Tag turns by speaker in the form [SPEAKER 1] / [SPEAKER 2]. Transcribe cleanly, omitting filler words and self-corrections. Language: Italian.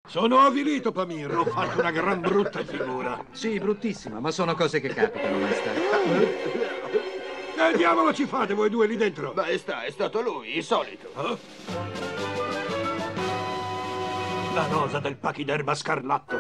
[SPEAKER 1] Sono avvilito, Pamir. Ho fatto una gran brutta figura.
[SPEAKER 2] Sì, bruttissima, ma sono cose che capitano, maestà.
[SPEAKER 1] Che diavolo ci fate voi due lì dentro?
[SPEAKER 3] Maestà, è stato lui, il solito.
[SPEAKER 1] La rosa del pachyderma scarlatto.